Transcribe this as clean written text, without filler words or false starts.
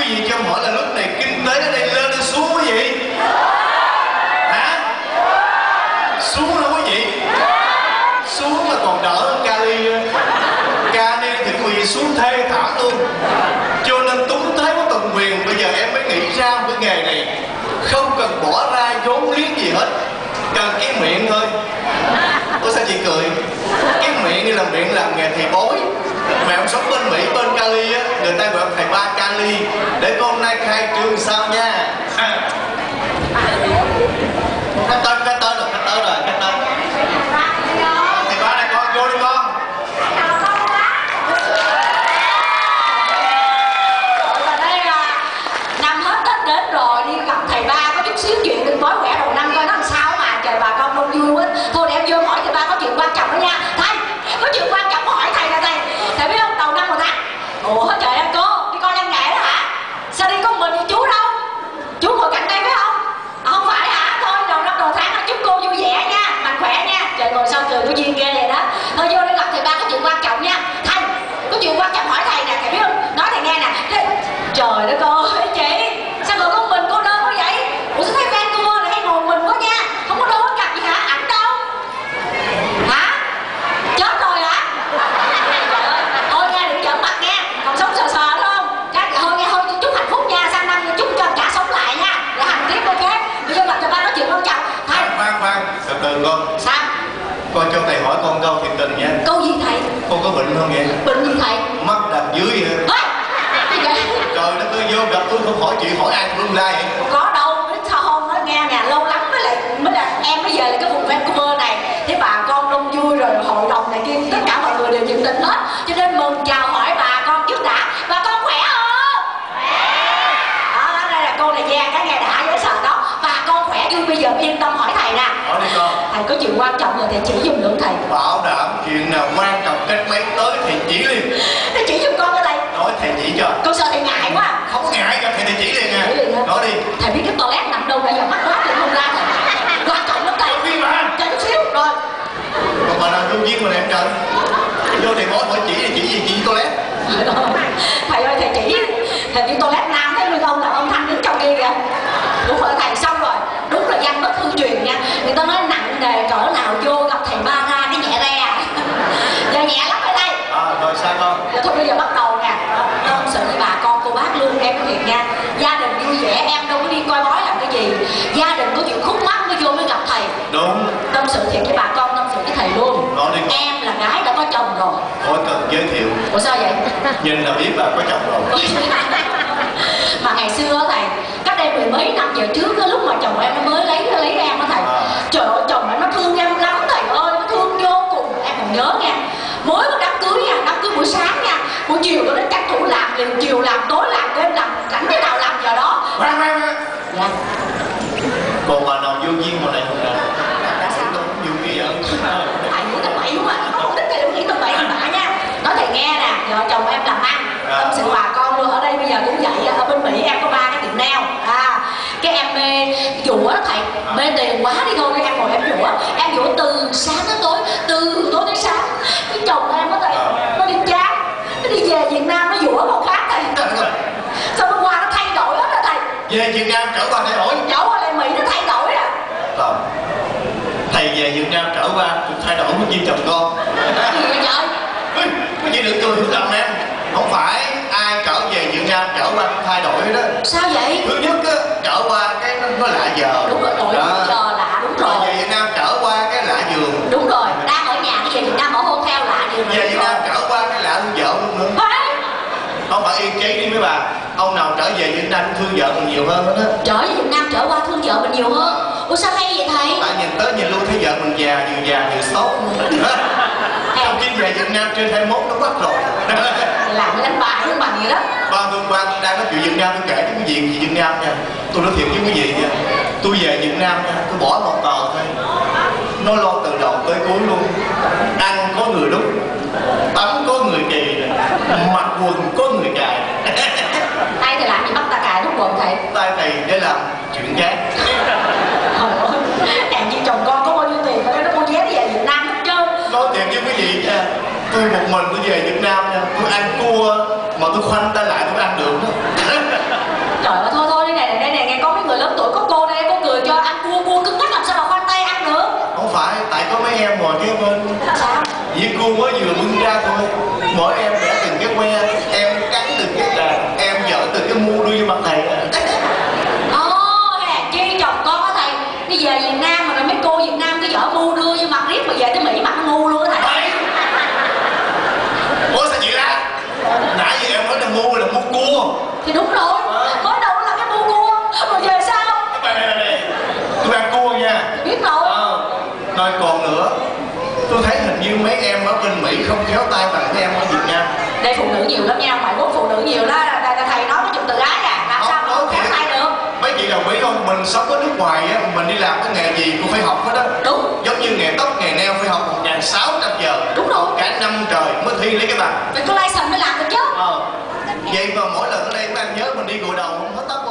vị cho em hỏi là lúc này kinh tế ở đây lên hay xuống quý vị? Hả? Xuống hả quý vị? Xuống là còn đỡ hơn Cali. Cali thì quý vị xuống thê thảm luôn. Cho nên Tuấn thấy có tận quyền, bây giờ em mới nghĩ ra một cái nghề này không cần bỏ ra vốn liếng gì hết, cần cái miệng thôi. Ủa sao chị cười? Cái miệng đi làm miệng làm nghề thầy bói. Mà em sống bên Mỹ, bên Cali á, người ta gọi thầy ba Cali. Để con hôm nay khai trương sao nha. Cái tên rồi. Thầy ba này con, vô đi con. Năm hết Tết đến rồi, đi gặp thầy ba có chút xíu chuyện đừng bói quẻ đầu năm coi nó làm sao mà trời bà con đông vui quá. Thôi để em vô hỏi thầy ba có chuyện quan trọng đó nha. Thầy, có chuyện quan trọng hỏi thầy nè thầy. Thầy biết không, đầu năm một tháng. Ủa trời ơi cô, đi coi văn nghệ đó hả? Sao đi có mình với chú đâu? Chú ngồi cạnh đây phải không? À, không phải hả? Thôi đầu năm đầu tháng chúc cô vui vẻ nha, mạnh khỏe nha. Trời ngồi sau cười có duyên ghê vậy đó. Thôi vô đi gặp thầy ba có chuyện quan trọng nha. Thầy, có chuyện quan trọng hỏi thầy nè, thầy biết không? Nói thầy nghe nè. Trời đất ơi chị, sao ngồi con mình cô đơn quá vậy? Ủa sao thấy fan cô này hay ngồi mình quá nha? Không có đâu có cặp gì hả? Ảnh đâu? Hả? Chết rồi hả? Thôi nha, đừng giỡn mặt nha. Còn sống sờ sờ đúng không? Thôi chúc hạnh phúc nha, sang năm chúc cho cả sống lại nha. Để hành tiếp ok. Bây giờ gặp thầy ba nói chuyện quan trọng. Thầy. Khoan, từ từ con. Sao? Con cho thầy hỏi con câu thiệt tình nha. Câu gì thầy? Con có bệnh không vậy? Bệnh gì thầy? Mắt đập dưới vậy. Trời đất ơi, vô gặp tôi không hỏi chị hỏi ai luôn la vậy? Có đâu, biết sao không, nói nghe nè, lâu lắm mới là em bây giờ là cái vùng Vancouver này. Thế bà con đông vui rồi hội đồng này kia, tất cả mọi người đều nhiệt tình hết. Cho nên mừng chào hỏi bà con trước đã. Bà con khỏe không? Đó, đây là cô này Giang, cái ngày đã dễ sợ đó. Bà con khỏe vui, bây giờ yên tâm hỏi thầy nè. Hỏi đi con. Thầy có chuyện quan trọng rồi thầy chỉ giùm được thầy. Bảo đảm chuyện nào quan trọng cách mấy tới thì chỉ liền. Thầy chỉ giùm con cái thầy. Nói thầy chỉ cho. Con sợ thầy ngại quá. Không có ngại, gặp thầy thì chỉ liền nha. Nói đi. Thầy biết cái toilet nằm đâu, bây giờ mắt quá thì không ra thầy. Quan trọng lắm thầy. Đi mà. Chờ chút xíu rồi. Còn bà nào vô duyên mà em trời. Vô thì hỏi chỉ thì chỉ gì chỉ toilet. Thầy ơi thầy chỉ. Thầy đi toilet nam thấy người ông là ông Thanh đứng trong kia kìa. Đúng rồi thầy, xong rồi. Đúng là danh bất hư truyền nha. Người ta nói nặng nề cỡ nào vô gặp thầy ba ra cái nhẹ re à. Giờ nhẹ lắm ở đây. Rồi sao con? Thôi bây giờ bắt đầu nè. Tâm sự với bà con cô bác luôn em có thiệt nha. Gia đình vui vẻ em đâu có đi coi bói làm cái gì. Gia đình có chuyện khúc mắc mới vô mới gặp thầy. Đúng. Tâm sự thiệt với bà con, tâm sự với thầy luôn. Nói đi. Em là gái đã có chồng rồi. Khỏi cần giới thiệu. Ủa sao vậy? Nhìn là biết bà có chồng rồi. Mà ngày xưa thầy, cách đây mười mấy năm về trước đó, lúc mà chồng em nó mới lấy em đó thầy. Trời ơi chồng em nó thương em lắm thầy ơi, nó thương vô cùng. Em còn nhớ nha, mới có đám cưới nha, đám cưới buổi sáng nha, buổi chiều nó tranh thủ làm liền, chiều làm tối làm, đêm làm, rảnh thế nào làm giờ đó. Dạ. Còn bà nào vô duyên mà này không nè? Đã sao? Vô duyên vậy? Thầy nghĩ tầm bậy mà, nó không thích thầy đâu nghĩ tầm bậy bạ nha. Nói thầy nghe nè, vợ chồng em làm ăn, tâm sự bà con luôn. Ở đây bây giờ cũng vậy, ở bên Mỹ em có 3 cái tiệm nail. Cái em mê dũa đó thầy, mê tiền quá đi thôi, em ngồi em dũa từ sáng đến tối, từ tối đến sáng. Cái chồng em đó thầy, nó đi chán, nó đi về Việt Nam nó dũa một khác thầy. Sao hôm qua nó thay đổi hết rồi thầy. Về Việt Nam trở qua thay đổi. Trở qua lại Mỹ nó thay đổi à. Không. Thầy về Việt Nam trở qua cũng thay đổi với duyên chồng con. Gì vậy trời? Có gì đừng cười hiểu lầm em. Không phải ai trở về Việt Nam trở qua cũng thay đổi đó. Sao vậy? Thứ nhất á, trở qua cái nó lạ giờ. Đúng rồi, đổi giờ lạ, đúng rồi. Về Việt Nam trở qua cái lạ giường. Đúng rồi, đang ở nhà đi về Việt Nam ở hotel lạ giường. Về Việt Nam trở qua cái lạ thương vợ luôn nữa. Không phải yên cháy đi mấy bà. Ông nào trở về Việt Nam thương vợ mình nhiều hơn đó. Trở về Việt Nam trở qua thương vợ mình nhiều hơn. Ủa sao hay vậy thầy? Tại nhìn tới nhìn luôn thấy vợ mình già vừa xấu. Trong khi về Việt Nam trên 21 nó bắt rồi. Làm cái đánh bài luôn bằng vậy đó. Ba đang nói chuyện Việt Nam, tôi kể cho quý vị về Việt Nam nha. Tôi nói thiệt với quý vị nha. Tôi về Việt Nam nha, tôi bỏ một tờ thôi. Nó lo từ đầu tới cuối luôn. Ăn có người đút, tắm có người kỳ, mặc quần có người cài. Tay thầy làm gì bắt ta cài đút quần thầy? Tay thầy để làm chuyện khác. Trời ơi, em như chồng con có bao nhiêu tiền mà nó mua vé đi về Việt Nam hết trơn. Nói thiệt với quý vị nha, tôi một mình tôi về Việt Nam nha, tôi ăn cua mà tôi khoanh tay lại tôi ăn được đó. ngồi kế bên. Sao? Dĩa cua mới vừa bưng ra thôi. Mỗi em bẻ từng cái que, em cắn từng cái đàn, em dở từng cái mu đưa vô mặt thầy. Hèn chi chồng con á thầy. Đi về Việt Nam mà rồi mấy cô Việt Nam cứ dở mu đưa vô mặt riết mà về tới Mỹ mặt ngu luôn á thầy. Ủa sao vậy đó? Nãy giờ em nói là mu cua. Thì đúng rồi, mới đầu là cái mu cua, rồi về sao? Này, tôi ăn cua nha. Biết rồi. Rồi còn nữa, tôi thấy hình như mấy em ở bên Mỹ không khéo tay bằng mấy em ở Việt Nam. Đây phụ nữ nhiều lắm nha, ngoại quốc phụ nữ nhiều đó, thầy nói có chụp từ ái à, làm sao mà không khéo tay được. Mấy chị đồng ý không? Mình sống ở nước ngoài á, mình đi làm cái nghề gì cũng phải học hết đó. Đúng. Giống như nghề tóc, nghề nail phải học 1600 giờ. Đúng rồi. Cả năm trời mới thi lấy cái bằng. Phải có license mới làm được chứ. Vậy mà mỗi lần ở đây các anh nhớ mình đi gội đầu không hết tóc.